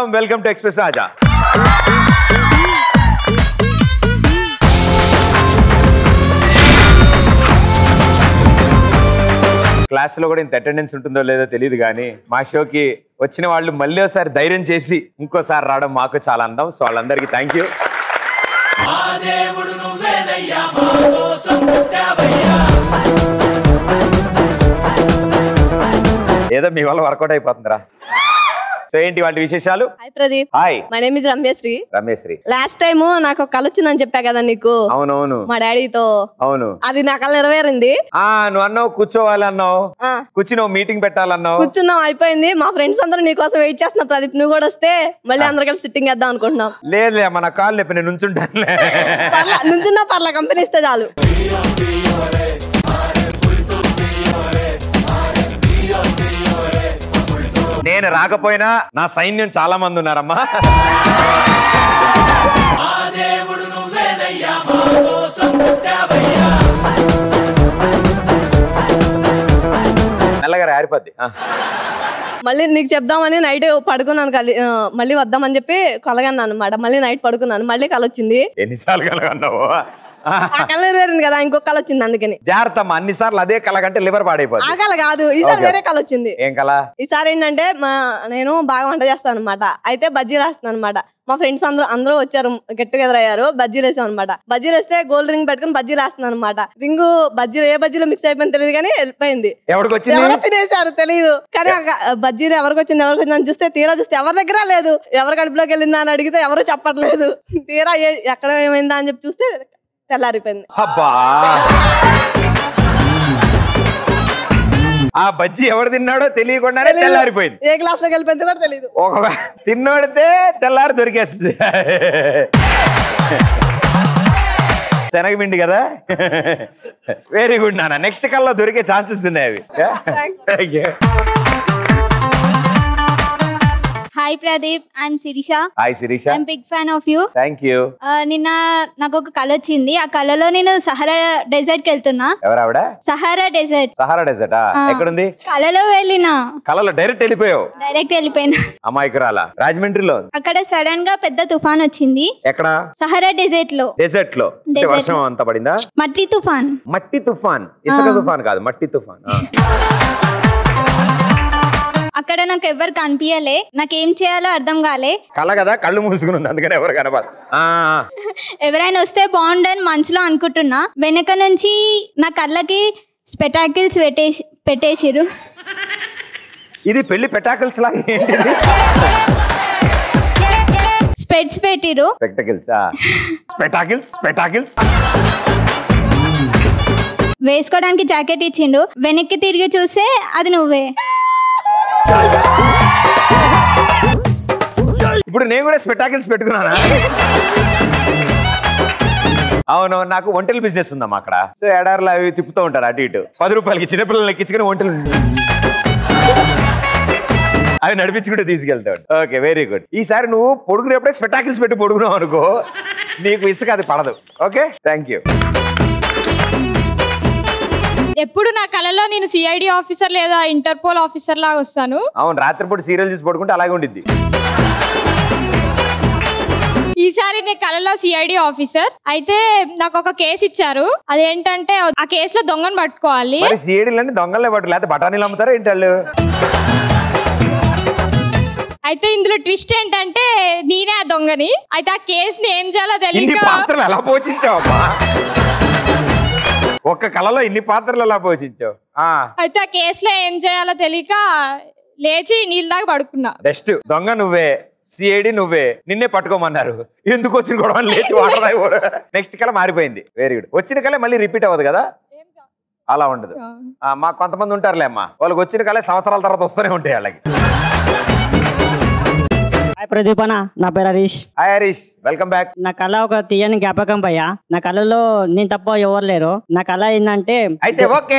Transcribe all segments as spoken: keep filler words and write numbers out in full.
Welcome welcome to Express Raja. Class లో కూడా ఇంత అటెండెన్స్ ఉంటుందో లేదో తెలియదు కానీ మా షోకి వచ్చిన వాళ్ళు మళ్ళీ ఒకసారి ధైర్యం చేసి ఇంకోసారి రావడం మాకు చాలా అందం. సో వాళ్ళందరికీ థ్యాంక్ యూ. ఏదో మీ వల్ల వర్కౌట్ అయిపోతుందిరా. సో ఏంటి వాటి విశేషాలు? Hi Pradeep. Hi. My name is Ramyasri. Ramyasri. Last time నాకు ఒక కళ వచ్చిందని చెప్పా కదా నీకు. అవునవును. మా డాడీతో. అవును. అది నా కళ నెరవేరింది. ఆ నువ్వు అన్నావు కూర్చోవాలి అన్నావు, కూర్చున్నావు, మీటింగ్ పెట్టాలన్నావు. కూర్చున్నాం, అయిపోయింది. మా ఫ్రెండ్స్ అందరూ నీ కోసం వెయిట్ చేస్తున్నా ప్రదీప్, నువ్వు కూడా వస్తే మళ్ళీ అందరు కలిసి సిట్టింగ్ వేద్దాం అనుకుంటున్నాం. లేదులే మన కాళ్ళు లేపి నేను నుంచుంటాను. నుంచున్నా పర్లా, కంపెనీ ఇస్తే చాలు. నేను రాకపోయినా నా సైన్యం చాలా మంది ఉన్నారమ్మా. మెల్లగా ఆరిపోద్ది. మళ్ళీ నీకు చెప్దామని నైట్ పడుకున్నాను, కలి మళ్ళీ వద్దామని చెప్పి కలగన్నాను అనమాట. మళ్ళీ నైట్ పడుకున్నాను, మళ్ళీ కల వచ్చింది. ఎన్నిసార్లు కలగన్నావు? ఆ కళ నెరవేరింది కదా, ఇంకొక కళ వచ్చింది. అందుకని జాగ్రత్త అన్ని సార్లు అదే కళ కంటే లివర్ పాడైపోతుంది. ఆ కళ కాదు, ఈసారి వేరే కళ వచ్చింది. ఏం కళ? ఈసారి ఏంటంటే మా నేను బాగా వంట చేస్తాను అనమాట. అయితే బజ్జీలు వేస్తాను అనమాట. మా ఫ్రెండ్స్ అందరూ అందరూ వచ్చారు, గెట్ టుగెదర్ అయ్యారు. బజ్జీలు వేసాం అనమాట. బజ్జీలు వేస్తే గోల్డ్ రింగ్ పెట్టుకుని బజ్జీలు వేస్తున్నాను అనమాట. రింగు బజ్జీలు ఏ బజ్జీలో మిక్స్ అయిపోయింది తెలియదు కానీ వెళ్ళిపోయింది. ఎవరు తినేసారు తెలియదు కానీ బజ్జీలు ఎవరికి వచ్చింది ఎవరికి వచ్చిందని చూస్తే తీరా చూస్తే ఎవరి దగ్గర లేదు. ఎవరి కడుపులోకి వెళ్ళిందా అని అడిగితే ఎవరు చెప్పట్లేదు. తీరా ఎక్కడ ఏమైందా అని చెప్పి చూస్తే తెల్లారిపోయింది. ఆ బజ్జీ ఎవరు తిన్నాడో తెలియకుండానే తెల్లారిపోయింది. ఏ గ్లాస్ లోకి వెళ్ళిపోయింది కూడా తెలియదు. ఒక తిన్నోడితే తెల్లారి దొరికేస్తుంది. శనగపిండి కదా. వెరీ గుడ్ నాన్న. నెక్స్ట్ కల్లా దొరికే ఛాన్సెస్ ఉన్నాయి అవి. Hi Pradeep, I'm Sirisha. Hi Sirisha. I'm big fan of you. Thank you. నిన్న నాకు ఒక కళ వచ్చింది. ఆ కళలో నేను సహారా డెజర్ట్ కి వెళ్తున్నా. ఎవరావిడ? Sahara desert. సహారా డెజర్ట్ ఎక్కడుంది? కళలో వెళ్ళినా. కళలో డైరెక్ట్ వెళ్ళిపోయావు? డైరెక్ట్ వెళ్ళిపోయినా. అమాయకురాలా. రాజమండ్రిలో అక్కడ సడన్ గా పెద్ద తుఫాన్ వచ్చింది. ఎక్కడ? సహారా డెజర్ట్ లో. డెజర్ట్ లో వర్షం అంతా పడిందా? మట్టి తుఫాన్. మట్టి తుఫాన్, ఇసుక తుఫాన్ కాదు, మట్టి తుఫాన్. అక్కడ నాకు ఎవరు కనిపించలే, నాకేం చేయాలో అర్థం కాలే. కళ కదా, కళ్ళు మూసుకుని ఉంది, అందుకని ఎవరు కనపడ. ఎవరైనా వస్తే బాగుండని మనసులో అనుకుంటున్నా. వెనక నుంచి నా కళ్ళకి స్పెటాకిల్స్ పెట్టేసి పెట్టేసిరు. ఇది పెళ్లి పెటాకిల్స్ లాగా స్పెట్స్ పెట్టిరు. స్పెక్టకిల్స్ స్పెటాకిల్స్ స్పెటాకిల్స్ వేసుకోవడానికి జాకెట్ ఇచ్చిండు. వెనక్కి తిరిగి చూస్తే అది నువ్వే. ఇప్పుడు నేను కూడా స్పెటాకిల్స్ పెట్టుకున్నానా? అవును, నాకు ఒంటెల బిజినెస్ ఉందమ్మా అక్కడ. సో ఎడార్లు అవి తిప్పుతూ ఉంటారు అటు ఇటు. పది రూపాయలకి చిన్నపిల్లలు ఎక్కించుకుని ఒంటెలు అవి నడిపించుకుంటే తీసుకెళ్తాడు. Okay, very good. ఈసారి నువ్వు పొడుగునేప్పుడే స్పెటాకిల్స్ పెట్టి పొడుగున్నావు అనుకో, నీకు ఇసుక అది పడదు. Okay, thank you. ఎప్పుడు నా కళలో నేను సిఐడి ఆఫీసర్ లేదా ఇంటర్పోల్ ఆఫీసర్ లాగా వస్తాను. అవును, రాత్రిపూట సీరియల్ చూసి పడుకుంటే అలాగే ఉండిద్ది. ఈసారి నేను కళలో సిఐడి ఆఫీసర్ అయితే నాకు ఒక కేసు ఇచ్చారు. అదేంటంటే ఆ కేసులో దొంగను పట్టుకోవాలి. సిఐడి దొంగలే పట్టు, లేకపోతే బఠానీలు అమ్ముతారా ఏంటి వాళ్ళు? అయితే ఇందులో ట్విస్ట్ ఏంటంటే నేనే ఆ దొంగని. అయితే ఆ కేసుని ఏం చేయాలో తెలియక పాత్రలు ఎలా పోషించావమ్మా? ఒక్క కళలో ఇన్ని పాత్రలు ఎలా పోషించావు? అయితే ఆ కేసులో ఏం చేయాలో తెలియక లేచి నీళ్ళ దాకా పడుకున్నా. బెస్ట్ దొంగ నువ్వే, సిఐడి నువ్వే, నిన్నే పట్టుకోమన్నారు. ఎందుకు వచ్చిన గొడవ లేచి వాటర్. నెక్స్ట్ కళ మారిపోయింది. Very good. వచ్చిన కళ మళ్ళీ రిపీట్ అవ్వదు కదా? అలా ఉండదు. మా కొంతమంది ఉంటారులే అమ్మా, వాళ్ళకి వచ్చిన కళ సంవత్సరాల తర్వాత వస్తూనే ఉంటాయి వాళ్ళకి. హాయ్ ప్రదీప్ అన్న, నా పేరు Harish. Hi Harish, welcome back. నా కళ ఒక తీయని జ్ఞాపకం భయ్యా. నా కళలో నేను తప్ప ఎవరు లేరు. నా కళ ఏంటంటే, అయితే ఓకే,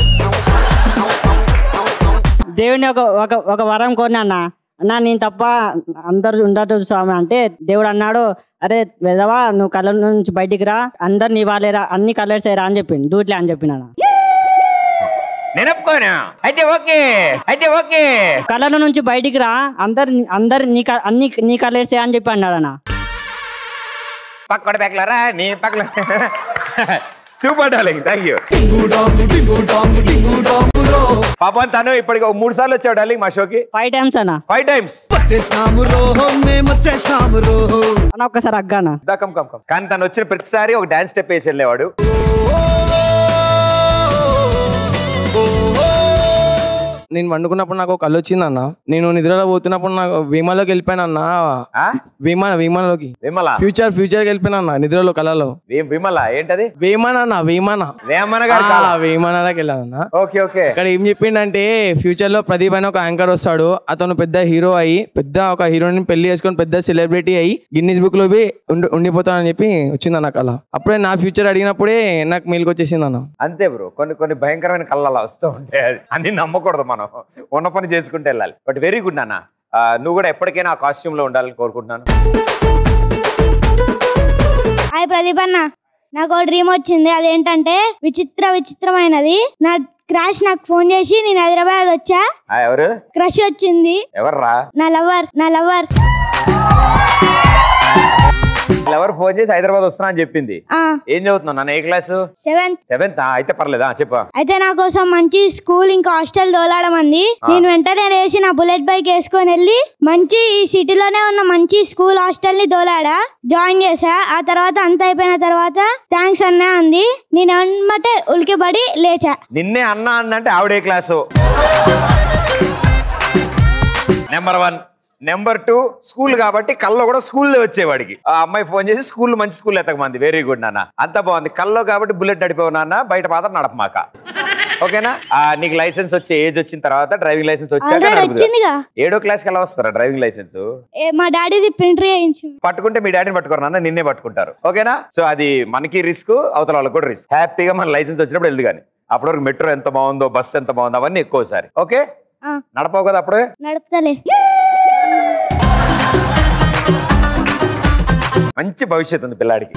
దేవుని ఒక ఒక ఒక వరం కోరినా అన్న. అన్నా నేను తప్ప అందరు ఉండదు స్వామి అంటే దేవుడు అన్నాడు, అరే వెదవా నువ్వు కళ్ళ నుంచి బయటికి రా, అందరు నీ వాళ్ళేరా, అన్ని కలర్స్ రా అని చెప్పింది. దూట్లే అని చెప్పిన. నేను ఒప్పుకోను. అయితే ఓకే అయితే ఓకే. కళ్ళ నుంచి బయటికి రా, అందరు అందరు నీ క- అన్ని నీ కళ్ళేసే అని చెప్పి అన్నాడు అన్న. పక్కడ పెక్కలరా నీ పక్కల. Super darling, thank you. పాపం తను ఇప్పటికి ఒక మూడు సార్లు వచ్చావు డార్లింగ్ మా షోకి. ఫైవ్ టైమ్స్ అన్న. ఫైవ్ టైమ్స్ అన్న ఒక్కసారి అగ్గానా. Come come come. కానీ తను వచ్చిన ప్రతిసారి ఒక డాన్స్ స్టెప్ వేసి వెళ్ళేవాడు. నేను వండుకున్నప్పుడు నాకు కళ్ళు వచ్చిందన్న. నేను నిద్రలో పోతున్నప్పుడు నాకు విమాలోకి వెళ్ళిపోయాను అన్న. విమాన విమానలోకి విమల ఫ్యూచర్ ఫ్యూచర్ కి వెళ్ళిపోయినా అన్న నిద్రలో కళలో. విమల ఏంటది? వేమన అన్న వేమన వేమన గారు వేమనలోకి వెళ్ళానన్న. Okay okay. ఇక్కడ ఏం చెప్పిండంటే ఫ్యూచర్ లో ప్రదీప్ అని ఒక యాంకర్ వస్తాడు. అతను పెద్ద హీరో అయ్యి పెద్ద ఒక హీరోయిన్ పెళ్లి చేసుకొని పెద్ద సెలబ్రిటీ అయ్యి గిన్నీస్ బుక్ లో ఉండి ఉండిపోతానని చెప్పి వచ్చిందన్న కళ. అప్పుడే నా ఫ్యూచర్ అడిగినప్పుడే నాకు మేలుకు వచ్చేసింది అన్న. అంతే బ్రో, కొన్ని కొన్ని భయంకరమైన కళ్ళు అలా వస్తూ ఉంటాయి. అన్ని నమ్మకూడదు, మనం ఉన్న పని చేసుకుంటూ వెళ్ళాలి. బట్ వెరీ గుడ్ నాన్న, నువ్వు కూడా ఎప్పటికైనా ఆ కాస్ట్యూమ్ లో ఉండాలని కోరుకుంటున్నాను. హాయ్ ప్రదీప్ అన్న, నాకు ఒక డ్రీమ్ వచ్చింది. అదేంటంటే విచిత్ర విచిత్రమైనది. నా క్రాష్ నాకు ఫోన్ చేసి నేను హైదరాబాద్ వచ్చా. ఎవరు క్రష్ వచ్చింది? ఎవర్రా? నా లవర్ నా లవర్ ఎవరు ఫోన్ చేసి హైదరాబాద్ వస్తున్నా అని చెప్పింది. ఆ ఏం చదువుతున్నావు నాన్న? ఏ క్లాసు? సెవెంత్. సెవెంత్ అయితే పర్లేదా, చెప్పా. అయితే నా కోసం మంచి స్కూల్ ఇంకా హాస్టల్ దోలాడమంది. నేను వెంటనే లేచి నా బుల్లెట్ బైక్ వేసుకొని వెళ్ళి మంచి ఈ సిటీలోనే ఉన్న మంచి స్కూల్ హాస్టల్ ని దోలాడా, జాయిన్ చేసా. ఆ తర్వాత అంత అయిపోయిన తర్వాత థ్యాంక్స్ అన్నా అంది. నేను అన్నమాట ఉలికిపడి లేచా. నిన్నే అన్నా అందంటే ఆవిడే class. Number one. Number two, school కాబట్టి కల్లో కూడా స్కూల్లో వచ్చేవాడికి. ఆ అమ్మాయి ఫోన్ చేసి స్కూల్ మంచి స్కూల్ ఎతకమంది. వెరీ గుడ్ నాన్న, అంత బాగుంది. కల్లో కాబట్టి బుల్లెట్ నడిపోవు నాన్న, బయట మాత్రం నడపమాక. ఓకేనా? నీకు లైసెన్స్ వచ్చే ఏజ్ వచ్చిన తర్వాత డ్రైవింగ్ లైసెన్స్ వచ్చాక ఏడో క్లాస్ కి ఎలా వస్తారా డ్రైవింగ్ లైసెన్స్? మా డాడీది ప్రింట్ చేయించింది. పట్టుకుంటే మీ డాడీని పట్టుకోరు నాన్న, నిన్నే పట్టుకుంటారు. ఓకేనా? సో అది మనకి రిస్క్, అవతల వాళ్ళకి కూడా రిస్క్. హ్యాపీగా మన లైసెన్స్ వచ్చినప్పుడు వెళ్దు. కానీ అప్పటి వరకు మెట్రో ఎంత బాగుందో, బస్సు ఎంత బాగుందో అవన్నీ ఎక్కువసారి. ఓకే, నడపవు కదా అప్పుడే? నడుపుతలే. మంచి భవిష్యత్తు ఉంది పిల్లాడికి.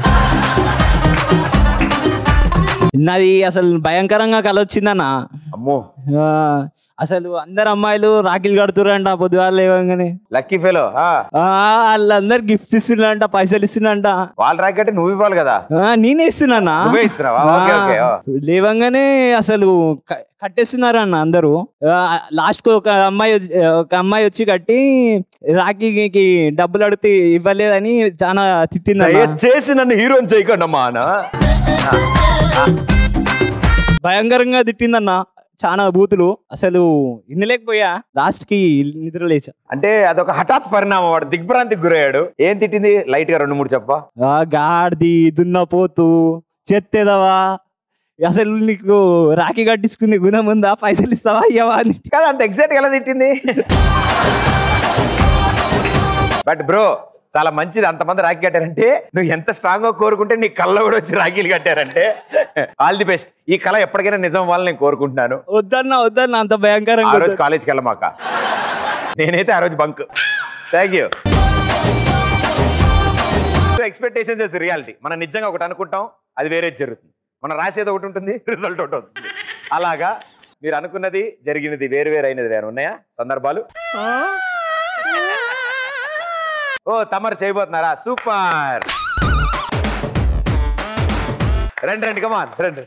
నాది అసలు భయంకరంగా కల వచ్చిందన్న. అమ్మో, అసలు అందరు అమ్మాయిలు రాఖీలు కడుతురంట పొద్దుగాలు లేవగానే. Lucky fellow. వాళ్ళందరు గిఫ్ట్స్ ఇస్తున్నంట, పైసలు ఇస్తున్నంట. వాళ్ళు రాకి అంటే నువ్వు ఇవ్వాలి కదా. నేనే ఇస్తున్నా. లేవంగానే అసలు కట్టేస్తున్నారు అన్న అందరూ. లాస్ట్ కు ఒక అమ్మాయి ఒక అమ్మాయి వచ్చి కట్టి రాఖీకి డబ్బులు అడిగితే ఇవ్వలేదని చాలా తిట్టింది. చేసి నన్ను హీరోని చేయకండి అమ్మా అన్న. భయంకరంగా తిట్టిందన్న, చాలా బూతులు. అసలు ఇన్నలేకపోయా, లాస్ట్ కి నిద్ర లేచా. అంటే అదొక హఠాత్ పరిణామం. వాడు దిగ్భ్రాంతికి గురయ్యాడు. ఏం తిట్టింది? లైట్ గా రెండు మూడు చెప్పా. గాడిది, దున్నపోతు, చెత్తేదవా, అసలు నీకు రాఖీ కట్టించుకునే గుణం ఉందా, పైసలు ఇస్తావా ఇవ్వవా అని. కదా అంత ఎగ్జాక్ట్ ఎలా తిట్టింది. బట్ బ్రో చాలా మంచిది, అంతమంది రాఖీ కట్టారంటే. నువ్వు ఎంత స్ట్రాంగ్ గా కోరుకుంటే నీ కళ్ళ కూడా వచ్చి రాఖీలు కట్టారంటే ఆల్ ది బెస్ట్. ఈ కళ ఎప్పటికైనా నిజం వాళ్ళని నేను కోరుకుంటున్నాను. వద్దన్నా వద్దన్నా, అంత భయంకరంగా. ఆ రోజు కాలేజ్కి వెళ్ళమాక, నేనైతే ఆ రోజు bunk. Thank you. Expectations is reality. మనం నిజంగా ఒకటి అనుకుంటాం, అది వేరే జరుగుతుంది. మనం రాసేది ఒకటి ఉంటుంది, రిజల్ట్ ఒకటి వస్తుంది. అలాగా మీరు అనుకున్నది జరిగినది వేరు వేరు అయినది వేరు ఉన్నాయా సందర్భాలు? ఓ తమరు చేయబోతున్నారా? సూపర్. రండి రండి, కమాన్ రండి.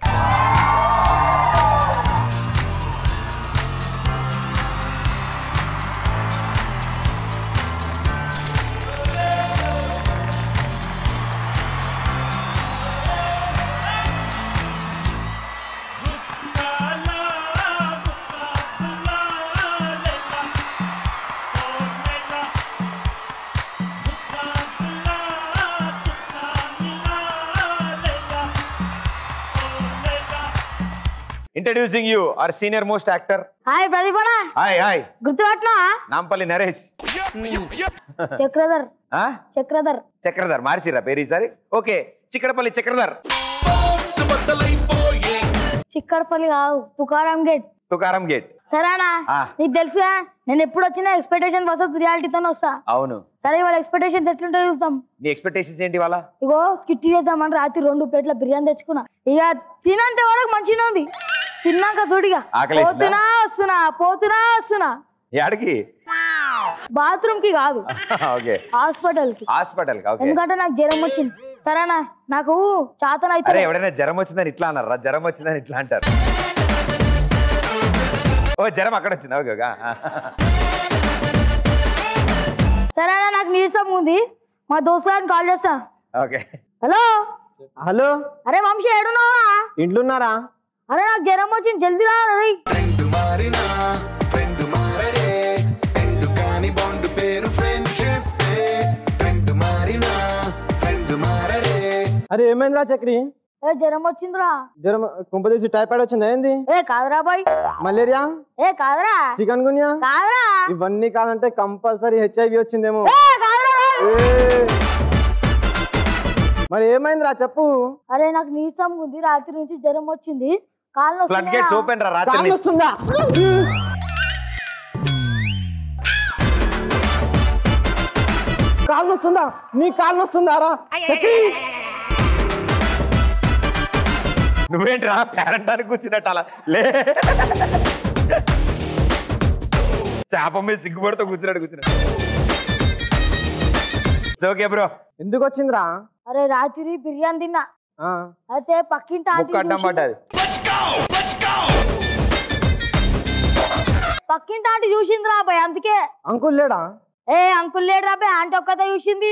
Introducing you, our senior most actor. Hi Pradeep అన్న. Hi hi. గుర్తుపట్టినా? నాంపల్లి నరేష్. చక్రధర్. చక్రధర్. చక్రధర్ మార్చిరా పేరు ఈసారి. ఓకే, చిక్కడపల్లి చక్రధర్. చిక్కడపల్లి కాదు, తుకారాం గేట్. తుకారాం గేట్. సరేనా? నీకు తెలుసుగా నేను ఎప్పుడు వచ్చినా ఎక్స్పెక్టేషన్ వర్సెస్ రియాలిటీతోనే వస్తా. అవును. సరే వాళ్ళ ఎక్స్పెక్టేషన్స్ ఎట్లుంటాయో చూద్దాం. నీ ఎక్స్పెక్టేషన్స్ ఏంటి వాళ్ళ? ఇగో స్కిట్ చేద్దామని రాత్రి రెండు ప్లేట్ల బిర్యానీ తెచ్చుకున్నా. ఇక తినంత వరకు మంచిగా ఉంది. తిన్నాక చూడిగా ఆకలేసిందా? పోతున్నా వస్తున్నా పోతున్నా వస్తున్నా ఎక్కడికి? బాత్రూమ్ కి కాదు ఓకే హాస్పిటల్ కి హాస్పిటల్ కి. ఓకే. ఎందుకంటే నాకు జ్వరం వచ్చింది. సరేనా నాకు చాతన అరే అయితే ఎవడైనా జ్వరం వచ్చిందని ఇట్లా అన్నారా? జ్వరం వచ్చిందని ఇట్లా అంటారు. ఓ జ్వరం అక్కడ వచ్చింది. Okay okay. సరేనా నాకు నీరసం ఉంది. మా దోస్తు గారిని కాల్ చేస్తా. ఓకే. హలో హలో, అరే వంశీ ఏడున్నావా? ఇంట్లో ఉన్నారా? అరే నాకు జ్వరం వచ్చింది, జల్దీ రా. రే అరే ఏమైందిరా చక్రి? ఏ జ్వరం వచ్చిందిరా. జ్వరం కుంపదీసి టైఫాయిడ్ వచ్చిందా ఏంది? ఏ కాదురా బాయ్. మలేరియా? ఏ కాదురా. Chikungunya? కాదురా. ఇవన్నీ కాదంటే కంపల్సరీ హెచ్ఐవి వచ్చిందేమో. ఏ కాదురా బాయ్. మరి ఏమైందిరా చెప్పు. అరే నాకు నీరసం ఉంది, రాత్రి నుంచి జ్వరం వచ్చింది, కాళ్ళు ఫ్లడ్ గేట్స్ ఓపెన్ రా. రాత్రి కాళ్ళు వస్తుందా? కాళ్ళు వస్తుందా? నీ కాళ్ళు వస్తుందారా? చక్రి నువ్వేంట్రా పేరంటానికి కూర్చున్నట్టు అలా లే. చేప మీద సిగ్గుపడుతూ కూర్చున్నాడు కూర్చున్నాడు. Okay bro. ఎందుకు వచ్చిందిరా? అరే రాత్రి బిర్యానీ తిన్నా, ఆ, అయితే పక్కింటి ఆంటీ ముక్క అడ్డం చూసి- పడ్డది. పక్కింటి ఆంటీ చూసింది రా బాయ్, అందుకే. అంకుల్ లేడా? ఏ అంకుల్ లేడు రా బాయ్, ఆంటీ ఒక్కతే చూసింది.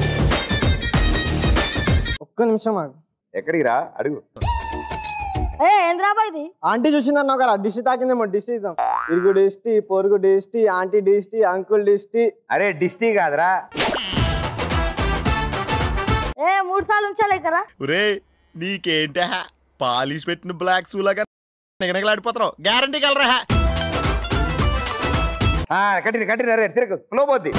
ఒక్క నిమిషం ఆగు. ఎక్కడికి రా అడుగు. ఏ ఏంద్రా బాయ్ ఇది? ఆంటీ చూసిందన్నావు కదా, డిష్ తాకిందేమో. డిష్ ఇద్దాం. ఇరుగు డిస్టి, పొరుగు డిస్టి, ఆంటీ డిస్టి, అంకుల్ డిస్టి. అరే డిస్టీ కాదురా. ఏ మూడు సార్లు ఉంచాలే కదా. ఒరే నీకేంట పాలిష్ పెట్టిన బ్లాక్ సూలాగా నిగనగలాడిపోతున్నావు. గ్యారంటీ కలరా? Continue continue. అరే తిరగ ఫ్లో పోద్ది.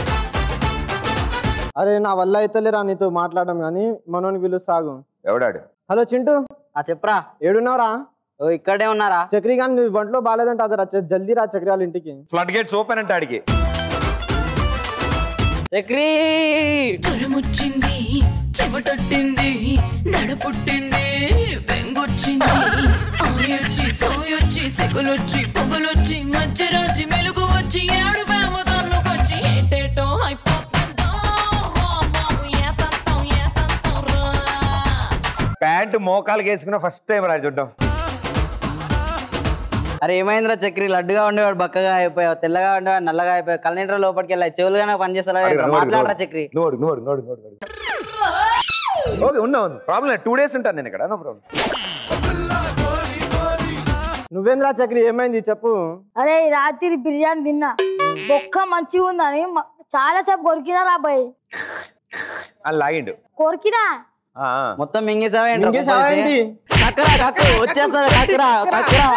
అరే నా వల్ల అయితేలేరా నీతో మాట్లాడడం, కానీ మనోని పిలుస్తు సాగు. ఎవడాడు? హలో చింటూ, చెప్పరా. ఏడున్నావురా? ఓ ఇక్కడే ఉన్నారా? చక్రి కానీ నువ్వు ఒంట్లో బాగాలేదంట, అదరా జల్దీ రా చక్రి వాళ్ళ ఇంటికి. ఫ్లడ్ గేట్స్ ఓపెన్ అంటే ఆడికి. చక్రి జ్వరమొచ్చింది, చెమటొట్టింది, నడపుట్టింది, బెంగొచ్చింది, ఆయొచ్చి సోయొచ్చి సెగులొచ్చి పొగలొచ్చి మధ్యరాత్రి మెలుగు వచ్చి ఏడు వేమ కన్నుకొచ్చి ఏటేటో అయిపోతుందో బాబు ఏతంతం ఏతంతం రా. ప్యాంటు మోకాలు వేసుకున్న ఫస్ట్ టైం రా చూడ్డం. అరే ఏమైందిరా చక్రి? లడ్డుగా ఉండేవాడు బక్కగా అయిపోయావు, తెల్లగా ఉండేవాడు నల్లగా అయిపోయావు, కళ్ళ లోపలికి వెళ్ళా చెవులుగానే పనిచేస్తారా? మాట్లాడరా చక్రి. నోడు నోడు నోడు నోడు నోడు. ఓకే ఉన్నా ఉంది. ప్రాబ్లం టూ డేస్ ఉంటాను నేను ఇక్కడ. No problem. నువ్వేంద్రా చక్రి, ఏమైంది చెప్పు. అరే రాత్రి బిర్యానీ తిన్నా, బొక్క మంచిగా ఉందని చాలా సేపు కొరికినా రా బాయ్. అని లాగిండు. కొరికినా మొత్తం మింగేసావా ఏంటి? మింగేసావా ఏంటి? కక్కరా కక్కు వచ్చేస్తుంది. కక్కరా కక్కరా.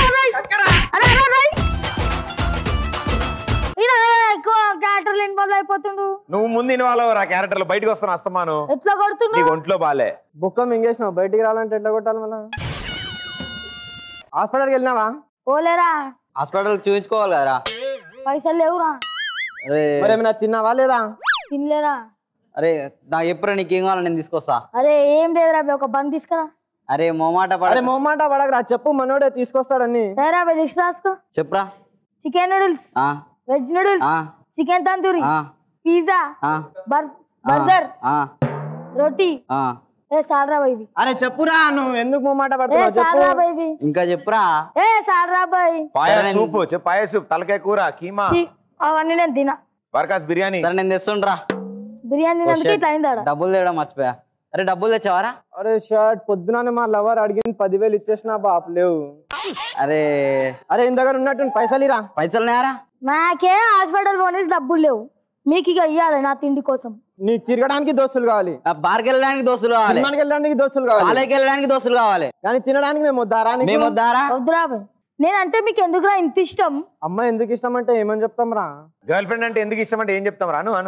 ఎక్కువ క్యారెక్టర్లు ఇన్వాల్వ్ అయిపోతుండు. నువ్వు ముందు ఇన్వాల్వ్ ఆ క్యారెక్టర్ లో బయటకు వస్తాను అస్తమాను. ఎట్లా కొడుతుండు? నీకు ఒంట్లో బాలే. బుక్క మింగేసినావు, బయటికి రావాలంటే ఎట్లా కొట్టాలి మళ్ళా? హాస్పిటల్కి వెళ్ళినావా? పోలేరా. హాస్పిటల్ చూపించుకోవాలి కదరా. పైసలు లేవురా. అరే మరి ఏమైనా తిన్నావా లేదా? తినలేరా. అరే నాకు ఎప్పుడు నీకేం కావాలి నేను తీసుకొస్తా. అరే ఏం లేదురా బాయ్, ఒక బండి తీసుకురా. అరే మొమాట అరే పడ మొమ్మాట పడకరా, చెప్పు మనోడే తీసుకొస్తాడని. సరేరా బాయ్, లిస్ట్ రాసుకో. చెప్పురా. చికెన్ నూడిల్స్, ఆ, వెజ్ నూడిల్స్, ఆ, చికెన్ తందూరి, ఆ, పిజ్జా, ఆ, బర్గర్, ఆ, రోటీ. ఆ. ఏ సాల్రా బాయ్ ఇవి. అరే చెప్పురా, నువ్వు ఎందుకు మొమ్మాట ఏ పడుతున్నావు చెప్పు. సాల్రా బాయ్ ఇవి. ఇంకా చెప్పురా. ఏ సాల్రా బాయ్. పాయ సూపు చెప్పు. పాయ సూప్, తలకాయ కూర, కీమా, ఛీ, అవన్నీ నేను తినా. వర్కాస్ బిర్యానీ. సరే నేను తెస్తుండ్రా. బిర్యానీ తినందుకు ఇట్లా అయిందాడ. డబ్బులు తేయడం మర్చిపోయా. అరే డబ్బులు తెచ్చావారా? అరే షర్ట్ పొద్దున మా లవర్ అడిగింది పదివేలు ఇచ్చేసిన బాపు లేవు. అరే అరే ఇంత దగ్గర ఉన్నట్టు పైసలు ఇరా. పైసలు నేరా? నాకే హాస్పిటల్ పోనీ డబ్బులు లేవు, మీకు ఇక ఇయ్యాలి నా తిండి కోసం. నీకు తిరగడానికి దోస్తులు కావాలి, బార్కి వెళ్ళడానికి దోస్తులు కావాలి, సినిమాకి వెళ్ళడానికి దోస్తులు కావాలి, కాలేకి వెళ్ళడానికి దోస్తులు కావాలి, కానీ తినడానికి మేము వద్దారా? మేము వద్దారా? వద్దురా బాయ్. నేనంటే మీకు ఎందుకురా ఇంత ఇష్టం? అమ్మాయి ఎందుకు ఇష్టం అంటే ఏమని చెప్తాం రా? గర్ల్ ఫ్రెండ్ అంటే ఎందుకు ఇష్టం అంటే ఏం చెప్తాం రా? అను అను.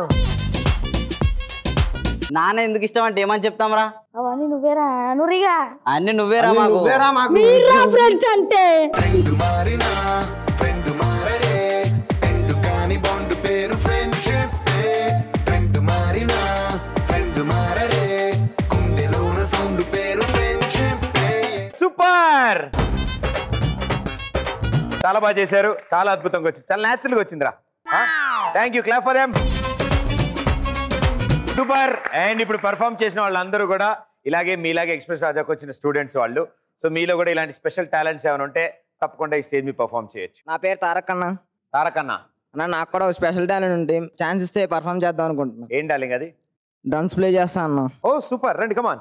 నాన్న ఎందుకు ఇష్టం అంటే ఏమని చెప్తాం రా? అవన్నీ నువ్వేరా అనురిగా. అన్ని నువ్వేరా మాకు. నువ్వేరా మాకు. మీరా ఫ్రెండ్స్ అంటే. సూపర్. చాలా బాగా చేశారు, చాలా అద్భుతంగా వచ్చింది, చాలా న్యాచురల్గా వచ్చిందిరా. Thank you, clap for them. Super. And ఇప్పుడు పర్ఫామ్ చేసిన వాళ్ళందరూ కూడా ఇలాగే మీలాగే ఎక్స్ప్రెస్ రాజాకు వచ్చిన స్టూడెంట్స్ వాళ్ళు. సో మీలో కూడా ఇలాంటి స్పెషల్ టాలెంట్స్ ఏమైనా ఉంటే తప్పకుండా ఈ స్టేజ్ మీద పర్ఫామ్ చేయొచ్చు. నా పేరు తారక్ అన్న. తారక్ అన్న, అన్న నాకు కూడా ఒక స్పెషల్ టాలెంట్ ఉంది, ఛాన్స్ ఇస్తే పర్ఫామ్ చేద్దాం అనుకుంటున్నా. ఏం డార్లింగ్ అది? డ్రమ్స్ ప్లే చేస్తా అన్న. ఓ సూపర్, రండి come on.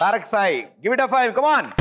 Tarak Sai, give it a five, come on.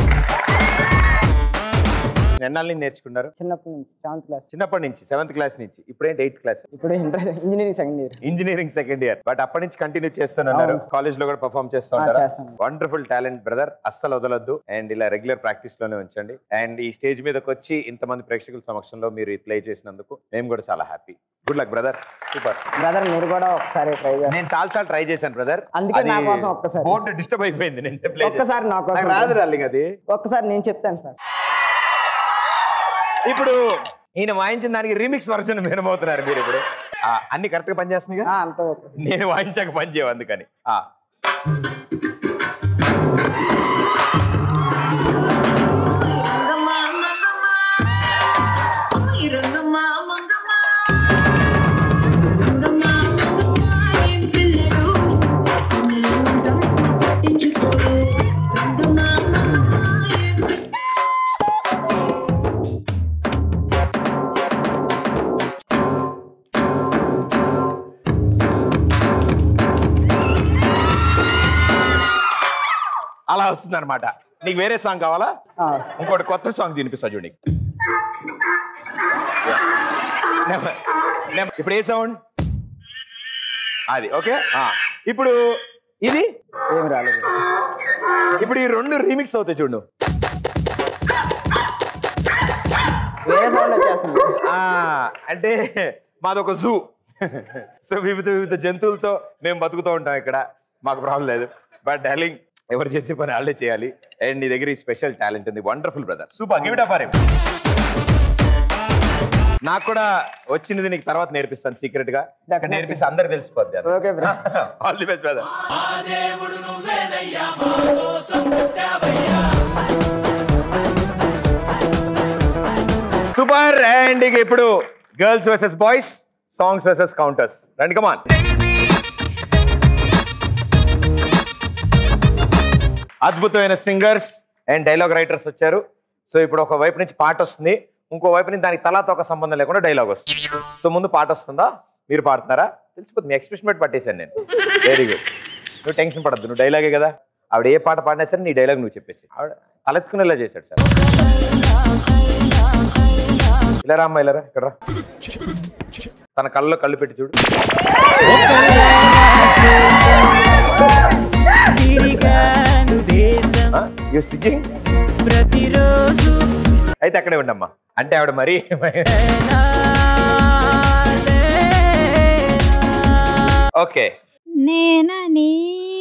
ఎన్నాళ్ళ నుంచి నేర్చుకున్నారు? చిన్నప్పటి నుంచి సెవెంత్ క్లాస్. చిన్నప్పటి నుంచి సెవెంత్ క్లాస్ నుంచి. ఇప్పుడేంటి ఎయిత్ క్లాస్? ఇప్పుడు engineering second year. Engineering second year. But అప్పటి నుంచి కంటిన్యూ చేస్తున్నారు. కాలేజ్ లో కూడా పర్ఫార్మ్ చేస్తూ ఉంటారు. వండర్ఫుల్ టాలెంట్ బ్రదర్, అస్సలు వదలొద్దు. అండ్ ఇలా రెగ్యులర్ ప్రాక్టీస్ లోనే ఉంచండి. అండ్ ఈ స్టేజ్ మీదకి వచ్చి ఇంతమంది ప్రేక్షకుల సమక్షంలో మీరు ప్లే చేసినందుకు మేము కూడా చాలా happy. Good luck brother. Super brother. మీరు కూడా ఒకసారి ట్రై చేయండి. నేను చాలా సార్లు ట్రై చేశాను బ్రదర్. అందుకే నా కోసం ఒక్కసారి. బోర్డు డిస్టర్బ్ అయిపోయింది. నేను ప్లే ఒక్కసారి నా కోసం రాదు రాలింగ్ అది. ఒక్కసారి నేను చెప్తాను సార్. ఇప్పుడు ఈయన వాయించిన దానికి రీమిక్స్ వర్షన్ వినబోతున్నారు మీరు. ఇప్పుడు అన్ని కరెక్ట్ గా పనిచేస్తుంది. నేను వాయించాక పని చేయవు అందుకని. అలా వస్తుంది అనమాట. నీకు వేరే సాంగ్ కావాలా? ఇంకోటి కొత్త సాంగ్ వినిపిస్తా చూడండి. ఇప్పుడు ఏ సౌండ్ అది? ఓకే. ఇప్పుడు ఇది ఏమి రాలేదు. ఇప్పుడు ఈ రెండు రీమిక్స్ అవుతాయి చూడు. వేరే సౌండ్ వచ్చేస్తుంది. అంటే మాదొక జూ. సో వివిధ వివిధ జంతువులతో మేము బతుకుతూ ఉంటాం ఇక్కడ. మాకు ప్రాబ్లం లేదు. బట్ డార్లింగ్, ఎవరు చేసే పని వాళ్ళే చేయాలి. అండ్ నీ దగ్గర ఈ స్పెషల్ టాలెంట్ ఉంది. Wonderful brother, super. Give it up for him. నాకు కూడా వచ్చినది నీకు తర్వాత నేర్పిస్తాను సీక్రెట్ గా. నేర్పిస్తే అందరికి తెలిసిపోద్ది. All the best brother. Super. And ఇక ఇప్పుడు girls versus boys, songs versus counters. రండి, కమాన్. అద్భుతమైన సింగర్స్ అండ్ డైలాగ్ రైటర్స్ వచ్చారు. సో ఇప్పుడు ఒక వైపు నుంచి పాట వస్తుంది, ఇంకో వైపు నుంచి దానికి తలాతో ఒక సంబంధం లేకుండా డైలాగ్ వస్తుంది. సో ముందు పాట వస్తుందా, మీరు పాడుతున్నారా? తెలిసిపోతుంది. మీ ఎక్స్ప్రెషన్ బట్టి పట్టేశాను నేను. Very good. నువ్వు టెన్షన్ పడద్దు, నువ్వు డైలాగే కదా. ఆవిడ ఏ పాట పాడినా సరే నీ డైలాగ్ నువ్వు చెప్పేసి. ఆవిడ తలెత్తుకునేలా చేశాడు సార్. ఇలా రా అమ్మా, ఇలా రా, ఇక్కడ రా. తన కళ్ళలో కళ్ళు పెట్టి చూడు. ప్రతిరోజు అయితే అక్కడే ఉండమ్మా. అంటే ఆవిడ మరి ఓకే. నేనని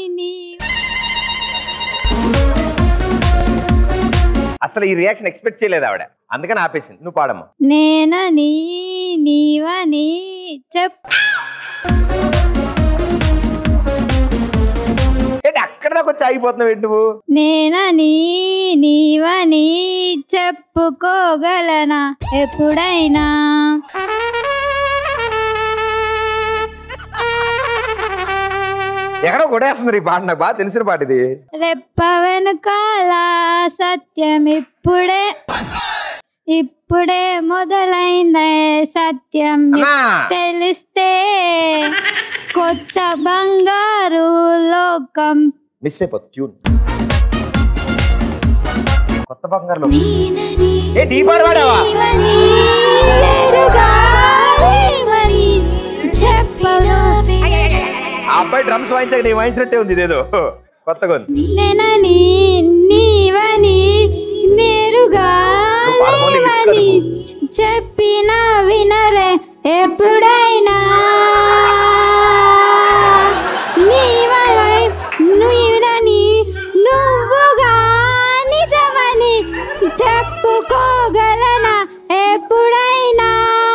అసలు ఈ రియాక్షన్ ఎక్స్పెక్ట్ చేయలేదు ఆవిడ, అందుకని ఆపేసింది. నువ్వు పాడమ్మా. నేనని నీవని చెప్. అక్కడ దాకా వచ్చి ఆగిపోతున్నావు ఏంటి నువ్వు? నేనని నీవని చెప్పుకోగలనా ఎప్పుడైనా? ఎక్కడో కొట్టేస్తుంది ఈ పాట. నాకు బాగా తెలిసిన పాట ఇది. రెప్ప వెనుకాల సత్యం ఇప్పుడే ఇప్పుడే మొదలైందే సత్యం తెలిస్తే కొత్త బంగారు లోకం. మిస్ అయిపోతుంది ట్యూన్. కొత్త బంగారు లోకం. ఏ డీ పాట పాడావా? ఆ అబ్బాయి డ్రమ్స్ వాయించాక నీ వాయించినట్టే ఉంది. ఇదేదో కొత్తగా ఉంది. నేనని నీవని నేరుగా చెప్పిన వినరే ఎప్పుడైనా? నీవని నువ్వుగా నిజమని చెప్పుకోగలనా ఎప్పుడైనా?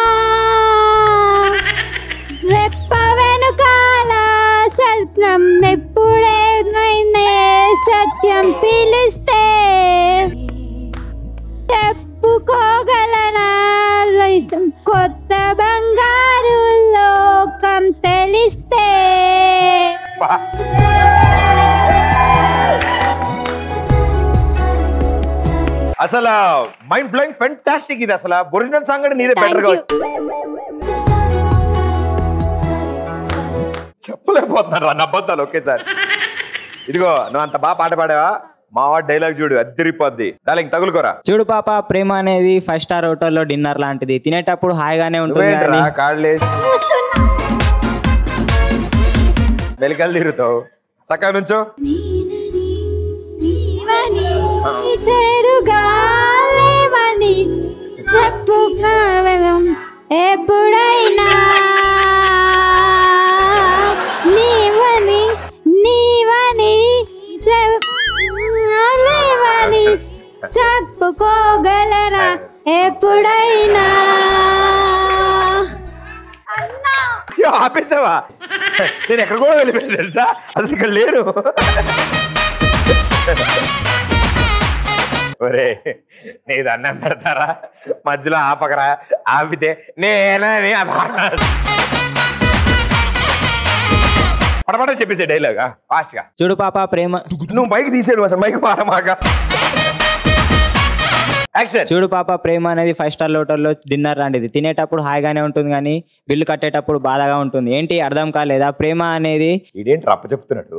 రెప్ప వెనుకాల సత్యం ఎప్పుడే సత్యం పిలిస్తే చెప్పుకోగలనా? కొత్త బంగారు లోకం తెలిస్తే. అసలు మైండ్ బ్లోయింగ్, ఫెంటాస్టిక్. ఇది అసలు ఒరిజినల్ సాంగ్ అంటే నీదే బెటర్ గా చెప్పలేకపోతున్నారు అన్న అబద్ధాలు ఒకేసారి. ఇదిగో నువ్వు అంత బాగా పాట పాడావా, మా వాడు డైలాగ్ చూడు అద్దరిపోద్ది. డార్లింగ్ తగులుకోరా. చూడు పాప, ప్రేమ అనేది ఫైవ్ స్టార్ హోటల్లో డిన్నర్ లాంటిది, తినేటప్పుడు హాయిగానే ఉంటుంది కానీ వెలికలు తిరుగుతావు. సక్క నుంచో. ఎప్పుడైనా నీవని నీవని లేవని చెప్పుకోగలరా ఎప్పుడైనా. ఆపేసావా? నేను ఎక్కడ కూడా వెళ్ళిపోయాను తెలుసా, అసలు ఇక్కడ లేను. ఒరే నీది అన్నం పెడతారా, మధ్యలో ఆపకరా, ఆపితే నేనని పడపడ చెప్పేసే డైలాగ్ ఫాస్ట్ గా. చూడు పాప, ప్రేమ నువ్వు బైక్ తీసేడు అసలు బైక్ మాడమాక. చూడు పాప, ప్రేమ అనేది ఫైవ్ స్టార్ హోటల్లో డిన్నర్ లాంటిది, తినేటప్పుడు హాయిగానే ఉంటుంది కానీ బిల్లు కట్టేటప్పుడు బాధగా ఉంటుంది. ఏంటి అర్థం కాలేదా? ప్రేమ అనేది ఇదేంటి రప్ప చెప్తున్నట్టు.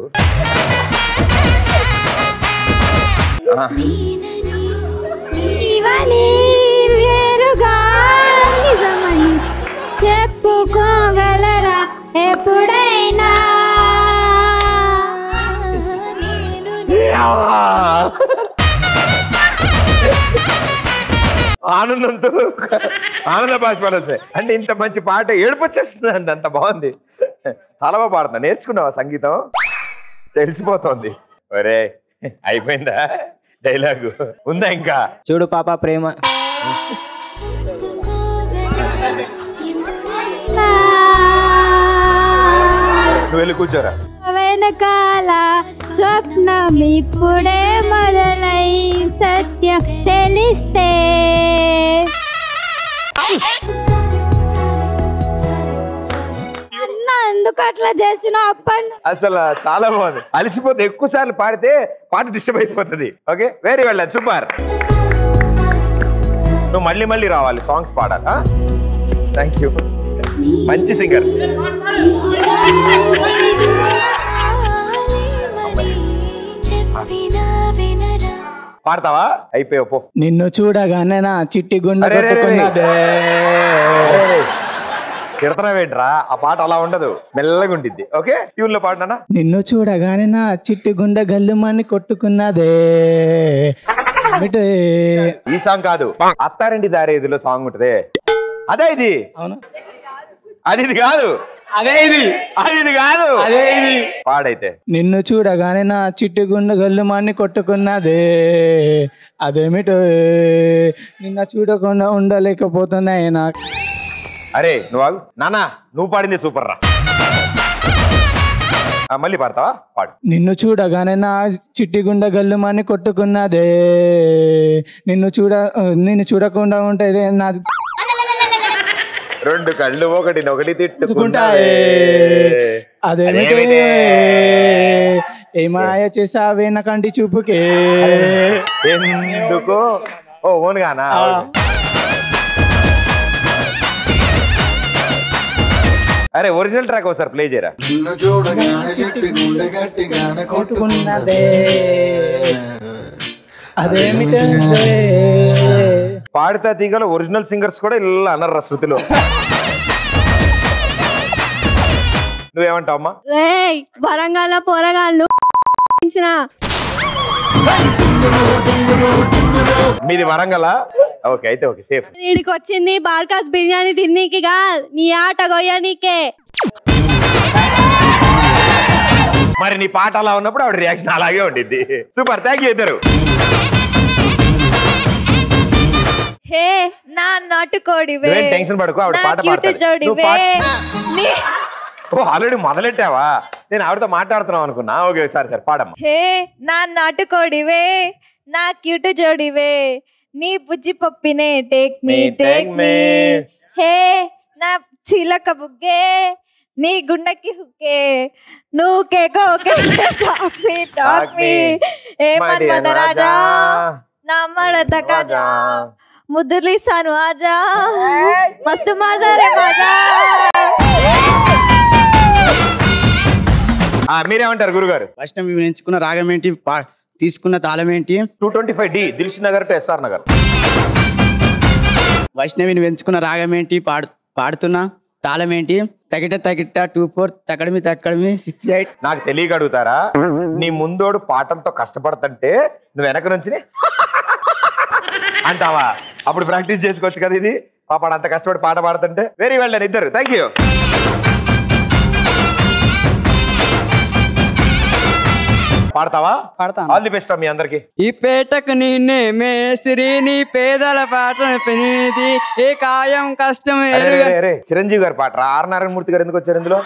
చెప్పుకోగలరా ఎప్పుడైనా. ఆనందంతో ఆనంద బాష్పాలు వస్తాయి. అంటే ఇంత మంచి పాట ఏడుపు వచ్చేస్తుంది అండి, అంత బాగుంది. చాలా బాగా పాడుతున్నా. నేర్చుకున్నావా సంగీతం? తెలిసిపోతుంది. ఒరే అయిపోయిందా డైలాగు? ఉందా ఇంకా? చూడు పాప, ప్రేమ నువ్వు వెళ్ళి కూర్చోరా. వెనకాల స్వప్నం ఇప్పుడే మొదలై సత్యం తెలిస్తే ఎందుకు అట్లా చేసిన అప్పని. అసలు చాలా బాగుంది. అలసిపోతే ఎక్కువ సార్లు పాడితే పాట డిస్టర్బ్ అయిపోతుంది. Okay very well, super. నువ్వు మళ్ళీ మళ్ళీ రావాలి, సాంగ్స్ పాడాలా. థ్యాంక్ యూ, మంచి సింగర్. పాడతావా? అయిపోయావు పో. నిన్ను చూడగానే నా చిట్టి గుండె కొట్టుకున్నదే. తిడతావేంట్రా? ఆ పాట అలా ఉండదు, మెల్లగా ఉండిద్ది. ఓకే ట్యూన్ లో పాడినా. నిన్ను చూడగానే నా చిట్టి గుండె గల్లుమని కొట్టుకున్నదే. ఈ సాంగ్ కాదు, అత్తారింటి దారేదిలో సాంగ్ ఉంటదే, అదే ఇది. అవును, అది ఇది కాదు, అదే ఇది. అది ఇది కాదు, అదే ఇది. పాడైతే. నిన్ను చూడగానే నా చిట్టి గుండె గల్లుమని కొట్టుకున్నదే, అదేమిటో నిన్న చూడకుండా ఉండలేకపోతున్నాయి నాకు. అరే నువ్వు ఆగు. నానా నువ్వు పాడింది సూపర్ రా. మళ్ళీ పాడతావా? పాడు. నిన్ను చూడగానే నా చిట్టి గుండె గల్లుమని కొట్టుకున్నదే, నిన్ను చూడ నిన్ను చూడకుండా ఉంటే నా రెండు కళ్ళు ఒకటి ఒకటి తిట్టుకుంటాయి. అదేమిటే ఏ మాయ చేసావే నా కంటి చూపుకే. ఎందుకో ఓ ఓన్గానా? అరే ఒరిజినల్ ట్రాక్ ఒకసారి ప్లే చేయరా. కొట్టుకున్నదే అదేమిటే. పాడితే తీగలో ఒరిజినల్ సింగర్స్ కూడా ఇలా అన్నారు శృతిలో. నువ్వేమంటావు అమ్మా? రేయ్ వరంగల్ పోరగాళ్ళు మీది వరంగల్? ఓకే అయితే ఓకే సేఫ్. వీడికి వచ్చింది బార్కాస్ బిర్యానీ తిన్నీకిగా, నీ ఆట గొయ్యనీకే. మరి నీ పాట అలా ఉన్నప్పుడు ఆవిడ రియాక్షన్ అలాగే ఉండిద్ది. సూపర్, థ్యాంక్ యూ ఇద్దరు. హే నా నాటుకోడివే, టెన్షన్ పడుకో, ఆవిడ పాట పాడతాడు. ఓ ఆల్రెడీ మొదలెట్టావా? నేను ఆవిడతో మాట్లాడుతున్నావు అనుకున్నా. ఓకే సరే సరే పాడమ్మా. హే నా నాటుకోడివే, నా క్యూట్ జోడివే, నీ బుజ్జి పప్పినే టేక్ మీ టేక్ మీ. హే నా చిలక బుగ్గే, నీ గుండెకి హుక్కే, నువ్వు కేకో టాక్ మీ టాక్ మీ. ఏ మన్మథ రాజా నా మడత కాజా, ముద్దులిస్తాను ఆజా, మస్తు మజా రే మజా. మీరేమంటారు గురుగారు? వైష్ణవి ఎంచుకున్న రాగం ఏంటి, పా- తీసుకున్న తాళం ఏంటి? Two twenty five D Dilsukhnagar to SR Nagar. వైష్ణవిని పెంచుకున్న రాగం ఏంటి, పాడు పాడుతున్న తాళం ఏంటి? తగిట తగిట టూ ఫోర్ తకడమి తక్కడమి సిక్స్ ఎయిట్. నాకు తెలియక అడుగుతారా? నీ ముందోడు పాటలతో కష్టపడుతుంటే నువ్వు వెనక నుంచి అంటావా? అప్పుడు ప్రాక్టీస్ చేసుకోవచ్చు కదా. ఇది పాపాడు అంత కష్టపడి పాట పాడుతుంటే. వెరీ వెల్ డన్ ఇద్దరు, థ్యాంక్ యూ. పాడతావా? పాడతాను. ఆల్ ది బెస్ట్ మీ అందరికి. ఈ పేటకు నిన్నే మేస్త్రి, నీ పేదల పాటను పెనిది, ఏ కాయం కష్టం చిరంజీవి గారి పాట రా. ఆర్ నారాయణమూర్తి గారు ఎందుకు వచ్చారు ఇందులో?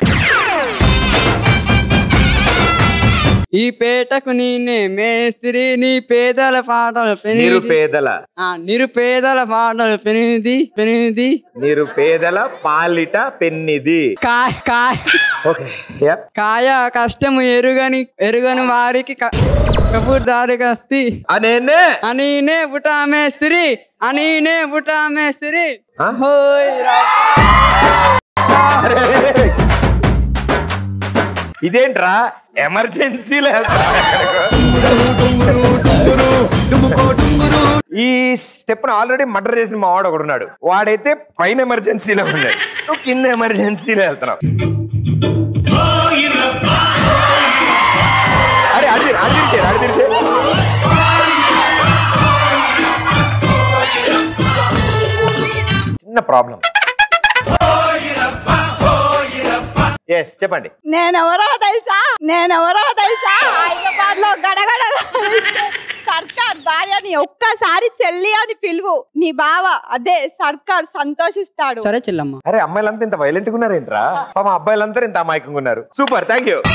ఈ పేటకు నిన్నే మేస్త్రి, నీ పేదల పాటలు పెనిది, నిరుపేదల నిరుపేదల పాటలు పెనిది పెనిది నిరుపేదల పాలిట పెన్నిది. కాయ కాయ కాయ కష్టము ఎరుగని ఎరుగని వారికి కబూర్దారి కస్తి అనేనే అనీనే బుటా మేస్త్రి, అనీనే బుటా మేస్త్రి. ఇదేంట్రా ఎమర్జెన్సీలో ఈ స్టెప్ ఆల్రెడీ మర్డర్ చేసిన మా వాడు ఒకడు ఉన్నాడు. వాడైతే పైన ఎమర్జెన్సీలో ఉన్నాడు, నువ్వు కింద ఎమర్జెన్సీలో వెళ్తున్నావు. అరే అది అది అది చిన్న ప్రాబ్లం. ఎస్ చెప్పండి. నేనెవరో తెలుసా నేనెవరో తెలుసా హైదరాబాద్ లో గడగడ సర్కార్ భార్యని ఒక్కసారి చెల్లి అని పిలువు, నీ బావ అదే సర్కార్ సంతోషిస్తాడు. సరే చెల్లమ్మ. అరే అమ్మాయిలంతా ఇంత వైలెంట్ గా ఉన్నారేంట్రా? పాపం అబ్బాయిలంతా ఇంత అమాయకంగా ఉన్నారు. Super, thank you.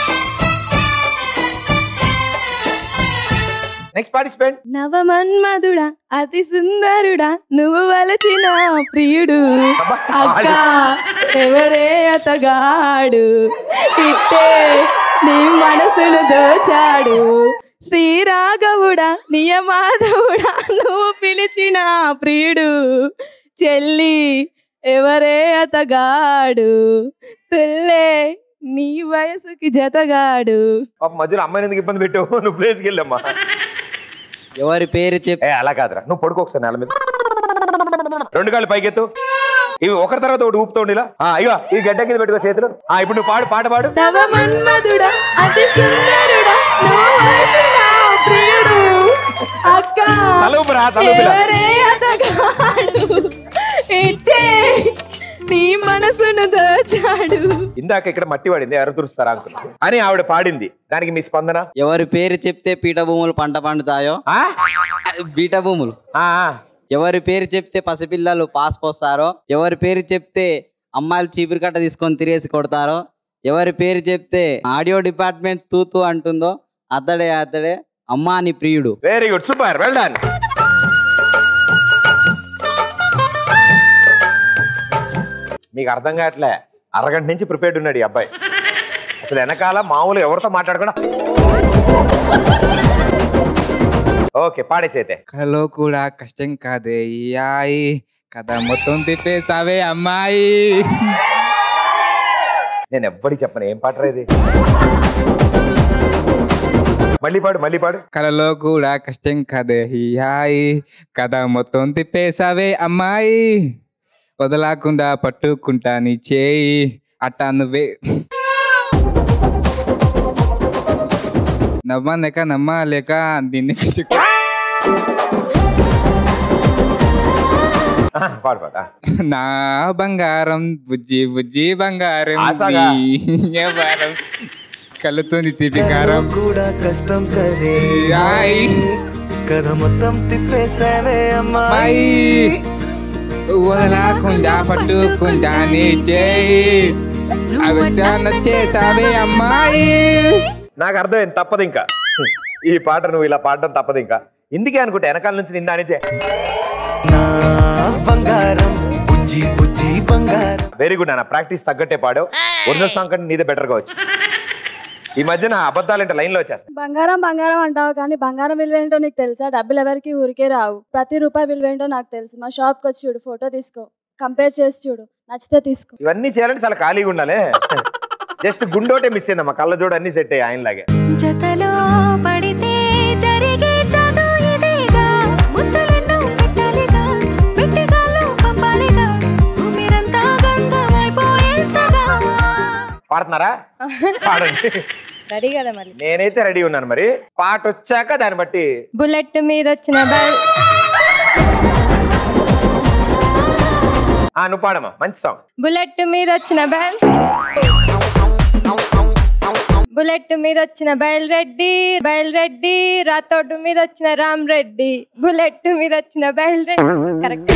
Next participant. నవమన్మధుడా అతి సుందరుడా నువ్వు వలచిన ప్రియుడు, అక్క ఎవరే అతగాడు, ఇట్టే నీ మనసును దోచాడు, శ్రీరాఘవుడా నియమాధవుడా నువ్వు పిలిచిన ప్రియుడు, చెల్లి ఎవరే అతగాడు, తుల్లే నీ వయసుకి జతగాడు. మధ్యలో అమ్మాయిని ఎందుకు ఇబ్బంది పెట్టావు? నువ్వు ప్లేస్కి వెళ్ళమ్మా. ఎవరి పేరు చెప్పే? అలా కాదురా, నువ్వు పడుకో ఒకసారి నేల మీద, రెండు కాళ్ళు పైకెత్తు. ఇవి ఒకరి తర్వాత ఒకటి ఊపుతూ ఉండిలా. ఇగో ఈ గడ్డ కింద పెట్టుకో చేతులు. ఇప్పుడు నువ్వు పాడు, పాట పాడు. నవమన్మధుడా అతి సుందరుడా నువ్వు వలసిన ప్రియుడు, అక్క ఎవరే అతగాడు, ఇట్టే నీ మనసును దోచాడు. ఇందాక ఇక్కడ మట్టి పడింది, ఎవరు తురుస్తారా అంకుల్ అని ఆవిడ పాడింది. దానికి మీ స్పందన? ఎవరి పేరు చెప్తే పీఠ భూములు పంట పండుతాయో, పీఠ భూములు. ఎవరి పేరు చెప్తే పసిపిల్లలు పాస్ పోస్తారో, ఎవరి పేరు చెప్తే అమ్మాయిలు చీపురు కట్ట తీసుకొని తిరేసి కొడతారో, ఎవరి పేరు చెప్తే ఆడియో డిపార్ట్మెంట్ తూతూ అంటుందో అతడే అతడే అమ్మా నీ ప్రియుడు. Very good, super, well done. మీకు అర్థం కావట్లే, అరగంట నుంచి ప్రిపేర్డ్ ఉన్నాడు ఈ అబ్బాయి. అసలు వెనకాల మామూలు ఎవరితో మాట్లాడకుండా. ఓకే పాడేసైతే. కలలో కూడా కష్టం కాదే అయ్యాయి, కథ మొత్తం తిప్పేసావే అమ్మాయి. నేను ఎవ్వడికి చెప్పను ఏం పాట ఇది. మళ్ళీ పాడు, మళ్ళీ పాడు. కలలో కూడా కష్టం కాదే అయ్యాయి, కథ మొత్తం తిప్పేసావే అమ్మాయి, వదలకుండా పట్టుకుంటా నీ చేయి అట్టా నువ్వే. నమ్మలేక నమ్మలేక దీన్ని పాడు పాడు. నా బంగారం బుజ్జి బుజ్జి బంగారం వ్యవహారం కలుతుంది తిరిగారం కూడా కష్టం కదే కథ మొత్తం తిప్పేసావే అమ్మాయి, వదలకుండా పట్టుకుంటా నీ చేయి అవి చేసావే అమ్మాయి. నాకు అర్థమైంది, తప్పదు ఇంకా ఈ పాట నువ్వు ఇలా పాడడం తప్పదు ఇంకా. ఇందుకే అనుకుంటే వెనకాల నుంచి నిన్న అనిచే బంగారం బుజ్జి బుజ్జి బంగారం. వెరీ గుడ్ అన్న, ప్రాక్టీస్ తగ్గట్టే పాడావు. ఒరిజినల్ సాంగ్ కంటే నీదే బెటర్ గా వచ్చు. ఈ మధ్యన అబద్ధాలు అంటే లైన్ లో వచ్చేస్తాయి. బంగారం బంగారం అంటావు కానీ బంగారం విలువ ఏంటో నీకు తెలుసా? డబ్బులు ఎవరికి ఊరికే రావు, ప్రతి రూపాయి విలువ ఏంటో నాకు తెలుసు. మా షాప్కి వచ్చి చూడు, ఫోటో తీసుకో, కంపేర్ చేసి చూడు, నచ్చితే తీసుకో. ఇవన్నీ చేయాలంటే చాలా ఖాళీగా ఉండాలి. జస్ట్ గుండోటే మిస్ అయిందమ్మా, కళ్ళజోడు అన్ని సెట్ అయ్యాయి ఆయనలాగే. జతలో పడితే జరిగే చదువు ఇదేగా, ముద్దలెన్నో పెట్టాలిగా, పెట్టిగాల్లో పంపాలిగా, మీరంతా గంధమైపోయేంతగా. పాడుతున్నారా? పాడండి. రెడీ కదా మళ్ళీ. నేనైతే రెడీ ఉన్నాను, మరి పాట వచ్చాక దాన్ని బట్టి. బుల్లెట్ మీద వచ్చిన బెల్. ఆ నువ్వు పాడమ్మా, మంచి సాంగ్. బుల్లెట్ మీద వచ్చిన బెల్, బుల్లెట్ మీద వచ్చిన బయలురెడ్డి, బయలురెడ్డి రాతోడు మీద వచ్చిన రామ్ రెడ్డి, బుల్లెట్ మీద వచ్చిన బయలురెడ్డి. కరెక్ట్.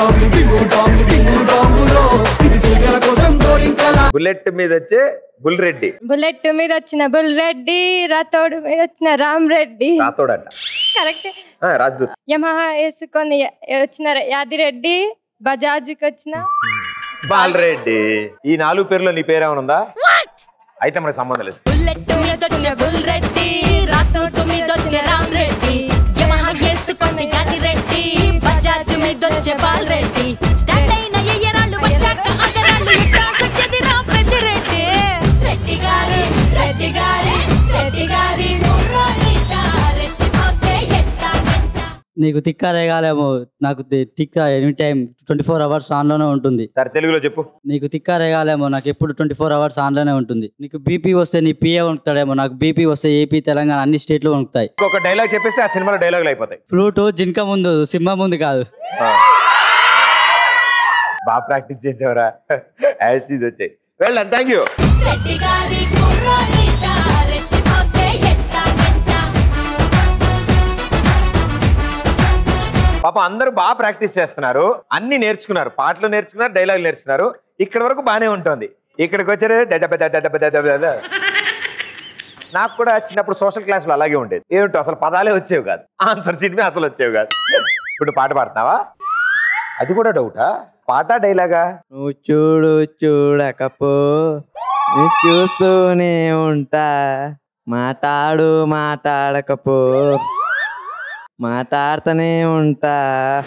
బుల్లెట్ మీద వచ్చే బుల్ రెడ్డి, బుల్లెట్ మీద వచ్చిన బుల్ రెడ్డి రాతోడు మీద వచ్చిన రామ్ రెడ్డి. రాతోడంట. కరెక్ట్. రాజదూత్. యమహా వేసుకొని వచ్చిన యాదిరెడ్డి, బజాజ్కి వచ్చిన బాలరెడ్డి. ఈ నాలుగు పేర్లో నీ పేరేమైనా ఉందా? అయితే మనకు సంబంధం లేదు. బుల్లెట్ మీద వచ్చే బుల్ రెడ్డి, రాతోడు మీద వచ్చే రామ్ రెడ్డి, యమహా వేసుకొని యాదిరెడ్డి, బజాజ్ మీద వచ్చే బాల్ రెడ్డి. స్టార్ట్ అయిన ఎయ్యరాళ్ళు వచ్చాక అగరాళ్ళు ఎట్టా సచ్చేది రామ్ రెడ్డి రెడ్డి. రెడ్డి గారి రెడ్డి గారి రెడ్డి గారి ముర్రోనిట రెచ్చిపోతే ఎట్టా గట్టా. నీకు తిక్క రేగాలేమో, నాకు తి- తిక్క any time twenty four hours ఆన్లోనే ఉంటుంది. సరే తెలుగులో చెప్పు. నీకు తిక్క రేగాలేమో, నాకు ఎప్పుడు ట్వంటీ ఫోర్ అవర్స్ ఆన్లోనే ఉంటుంది. నీకు బీపీ వస్తే నీ పిఏ వణుకుతాడేమో, నాకు బీపీ వస్తే ఏపీ తెలంగాణ అన్ని స్టేట్లు వణుకుతాయి. ఒక డైలాగ్ చెప్పేస్తే ఆ సినిమాలో డైలాగులు అయిపోతాయి. ఫ్లూటు జింక ముందు సింహ ముందు కాదు. బాగా ప్రాక్టీస్ చేసేవరా, యాజ్ వచ్చాయి. వెళ్ళండి, థ్యాంక్ యూ. రెడ్డి గారి ముర్రోనిట రెచ్చిపోతే ఎట్టా గట్టా. పాప అందరూ బాగా ప్రాక్టీస్ చేస్తున్నారు, అన్ని నేర్చుకున్నారు, పాటలు నేర్చుకున్నారు, డైలాగులు నేర్చుకున్నారు. ఇక్కడ వరకు బాగానే ఉంటుంది. ఇక్కడికి వచ్చారు దెబ్బ దెబ్బ దెబ్బ దెబ్బ దెబ్బ. నాకు కూడా చిన్నప్పుడు సోషల్ క్లాసులో అలాగే ఉండేది. ఏమిటో అసలు పదాలే వచ్చేవి కాదు, ఆన్సర్ షీట్ మీద అసలు వచ్చేవి కాదు. ఇప్పుడు పాట పాడుతున్నావా? అది కూడా డౌటా? పాట డైలాగా? నువ్వు చూడు చూడకపో, నీ చూస్తూనే ఉంటా, మాట్లాడు మాట్లాడకపో, మాట్లాడుతూనే ఉంటా,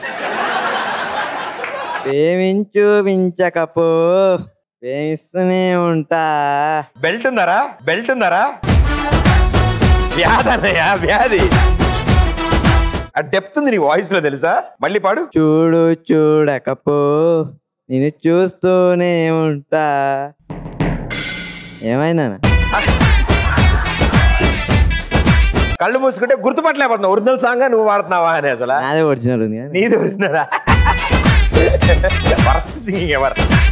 ప్రేమించు వించకపో, ప్రేమిస్తూనే ఉంటా. బెల్ట్ ఉందారా? బెల్ట్ ఉందారా? వ్యాధి అన్నయ్య, వ్యాధి. ఆ డెప్త్ ఉంది నీ వాయిస్ లో, తెలుసా? మళ్ళీ పాడు. చూడు చూడకపో, నేను చూస్తూనే ఉంటా. ఏమైందా? కళ్ళు మూసుకుంటే గుర్తుపట్టలేకపోతున్నా ఒరిజినల్ సాంగ్ నువ్వు వాడుతున్నావా అని. అసలు నాదే ఒరిజినల్ ఉంది. నీది ఒరిజినల్? సింగింగ్ ఎవరు?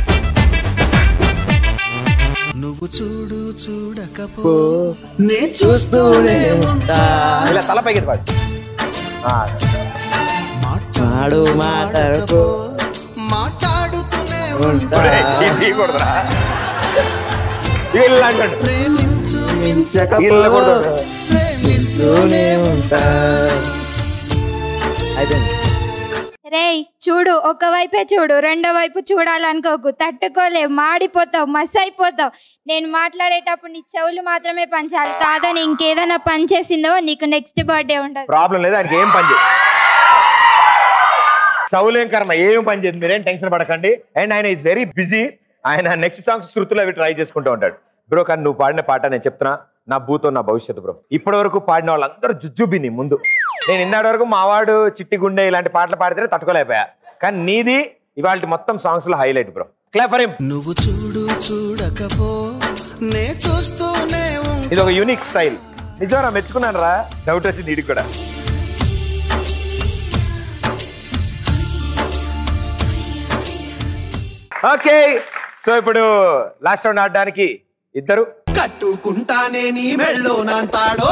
నువ్వు చూడు చూడకపో, నే చూస్తూనే ఉంటా. ఇలా తల పైకి పాడు. మాడు మాట్లాడుకో, మాట్లాడుతూనే ఉంటా. ప్రేమించు మించకపో, ప్రేమిస్తూనే ఉంటా. అయిపోయింది. రేయ్ చూడు, ఒకవైపే చూడు, రెండో వైపు చూడాలనుకోకు, తట్టుకోలేవు, మాడిపోతావు, మస్ అయిపోతావు. నేను మాట్లాడేటప్పుడు నీ చెవులు మాత్రమే పంచాలి, కాదని ఇంకేదైనా పని చేసిందో నీకు నెక్స్ట్ బర్త్డే ఉండదు. ప్రాబ్లం లేదు, ఆయనకి ఏం పని చేయదు. చవులేం కర్మ, ఏం పని చేయదు, మీరేం టెన్షన్ పడకండి. అండ్ ఆయన ఈజ్ వెరీ బిజీ. ఆయన నెక్స్ట్ సాంగ్స్ శృతులు అవి ట్రై చేసుకుంటూ ఉంటాడు. బ్రో కానీ నువ్వు పాడిన పాట నేను చెప్తున్నా, నా భూతో నా భవిష్యత్తు బ్రో. ఇప్పటి వరకు పాడిన వాళ్ళందరూ జుజ్జుబిని ముందు. నేను ఇందాటి వరకు మావాడు, చిట్టి గుండె ఇలాంటి పాటలు పాడితేనే తట్టుకోలేకపోయా. కానీ నీది ఇవాళ మొత్తం సాంగ్స్ లో highlight bro. Clap for him. నువ్వు చూడు చూడకపో, నే చూస్తూనే ఉంటా. ఇది ఒక యూనిక్ స్టైల్. నిజంగా మెచ్చుకున్నాను రా, డౌట్ వచ్చింది వీడికి కూడా. ఓకే, సో ఇప్పుడు లాస్ట్ రౌండ్ ఆడడానికి ఇద్దరు. కట్టుకుంటానే నీ మెళ్ళో నాంతాడో,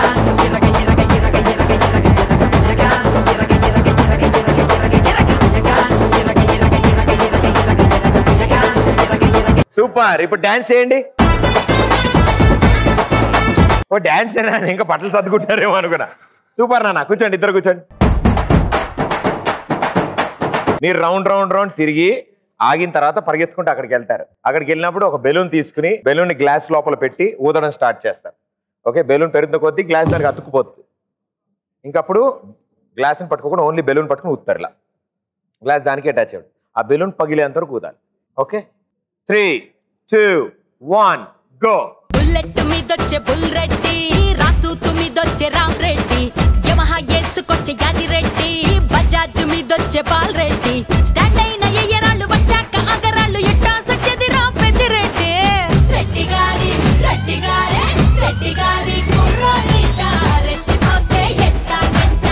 సూపర్. ఇప్పుడు డాన్స్ చేయండి. ఓ డాన్స్ అయినా ఇంకా బట్టలు సర్దుకుంటారేమో అనుకున్నా. సూపర్ నాన్న, కూర్చోండి, ఇద్దరు కూర్చోండి. మీరు రౌండ్ రౌండ్ రౌండ్ తిరిగి ఆగిన తర్వాత పరిగెత్తుకుంటూ అక్కడికి వెళ్తారు. అక్కడికి వెళ్ళినప్పుడు ఒక బెలూన్ తీసుకుని బెలూన్ గ్లాస్ లోపల పెట్టి ఊదడం స్టార్ట్ చేస్తారు. ఓకే, బెలూన్ పెరుగుతున్న కొద్దీ గ్లాస్ దానికి అతుక్కుపోతుంది. ఇంకప్పుడు గ్లాస్ని పట్టుకోకుండా ఓన్లీ బెలూన్ పట్టుకుని ఊదుతారు. ఇలా గ్లాస్ దానికి అటాచ్ అయ్యాడు. ఆ బెలూన్ పగిలేంత వరకు ఊదాలి. Okay, three two one go. Bullet మీదొచ్చే బుల్ రెడ్డి, రాతూతు మీదొచ్చే రామ్ రెడ్డి, యమహా వేసుకొచ్చే యాది రెడ్డి, బజాజ్ మీదొచ్చే బాల్ రెడ్డి, స్టార్ట్ అయిన ఎయ్యరాళ్ళు వచ్చాక అగరాళ్ళు ఎట్టా సచ్చేది రా పెద్దిరెడ్డి. రెడ్డి గారి రెడ్డి గారే రెడ్డి గారి కుర్రోడిట, రెచ్చిపోతే ఎట్టా గట్ట.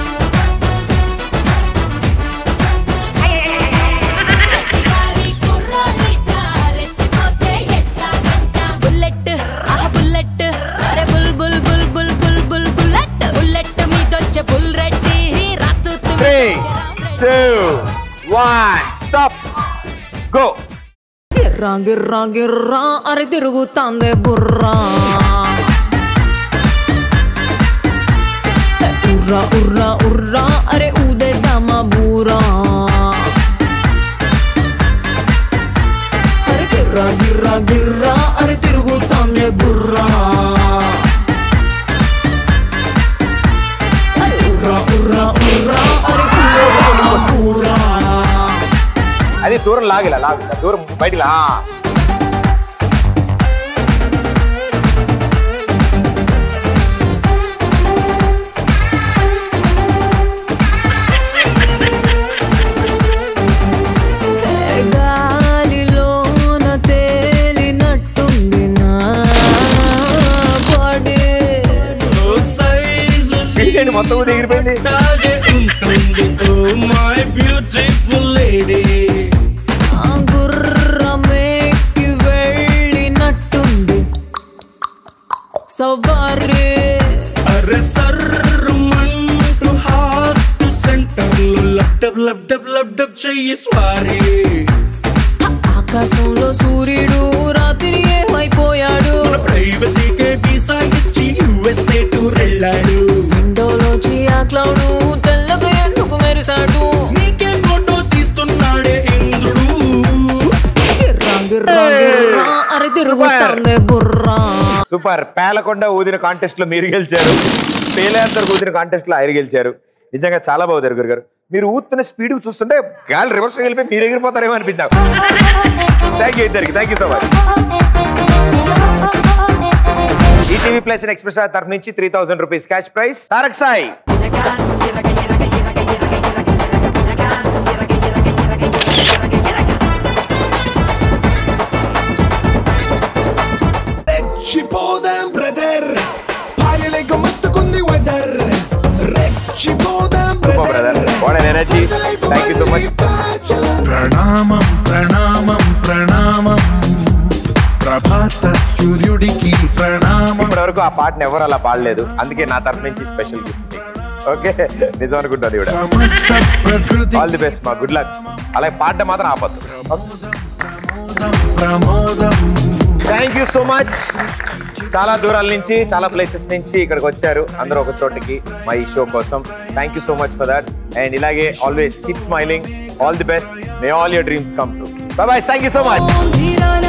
రెడ్డి గారి కుర్రోడిట, రెచ్చిపోతే ఎట్టా గట్ట. బుల్లెట్ ఆహ బుల్లెట్, అరే bull bull bull bull bull bull bullet, bullet మీదొచ్చే బుల్ రెడ్డి, రాతూతు Three, two, one, stop. Go. గిర్రా గిర్రా గిర్రా అరే తిరుగుతాందే బుర్రా, ఉర్రా ఉర్రా ఉర్రా అరే ఊదేద్దామా బూరా. అరే గిర్రా గిర్రా గిర్రా అరే తిరుగుతాందే బుర్రా, అరే ఉర్రా ఉర్రా ఉర్రా అరే ఊదేద్దామా బూరా. అది దూరం లాగిలా లాగిలా దూరం బయటికి లా. గాలిలోన తేలినట్టుంది నా బాడీ, మొత్తం ఎగిరిపోయింది. గుర్రమేకి వెళ్ళినట్టుంది సవారీ, అరే సర్రుమంటూ హార్ట్ సెంటర్ లో లబ్డబ్ లబ్డబ్ లబ్డబ్ చెయ్యి స్వారీ. ఆకాశంలో సూర్యుడు రాత్రి ఏమైపోయాడు, ప్రైవసీకే వీసా ఇచ్చి యుఎస్ఏ టూర్ వెళ్ళాడు. విండోలోంచి ఆ క్లౌడ్ తెల్లగా ఎందుకు మెరిసాడు, నీకే ఫోటో తీస్తున్నాడే ఇంద్రుడు. గిర్రా గిర్రా గిర్రా అరే తిరుగుతాందే బుర్రా. సూపర్. పేలకొండ ఊదిన కాంటెస్ట్ లో మీరు గెలిచారు, పేలేంతర్ ఊదిన కాంటెస్ట్ లో ఆయన గెలిచారు. నిజంగా చాలా బాగుంది గురు గారు. మీరు ఊతున్న స్పీడ్ చూస్తుంటే గాలి రివర్స్ వెళ్ళిపోయి మీరు ఎగిరిపోతారేమో అనిపించారు. థ్యాంక్ యూ ఇద్దరికి, thank you so much. ETV plus Express తరఫు నుంచి three thousand rupees cash prize. Tarak Sai. రెచ్చిపోదాం బ్రదర్, పాయలేక మస్తుకుంది వెదర్. రెచ్చిపోదాం brother, what an energy. Thank you so much. ప్రణామం ప్రణామం ప్రణామం, ప్రభాత సూర్యుడికి ప్రణామం. ఇప్పటి వరకు ఆ పాటను ఎవరు అలా పాడలేదు, అందుకే నా తరఫు నుంచి స్పెషల్ గిఫ్ట్. ఓకే, నిజం అనుకుంటాను ఇవిడ. ఆల్ ది బెస్ట్ మా, గుడ్ లక్. అలాగే పాట మాత్రం ఆపద్దు. Thank you so much. చాలా దూరాల నుంచి చాలా ప్లేసెస్ నుంచి ఇక్కడికి వచ్చారు అందరూ ఒక చోటకి మా ఈ షో కోసం. Thank you so much for that. And ఇలాగే always keep smiling. All the best. May all your dreams come true. Bye bye. Thank you so much.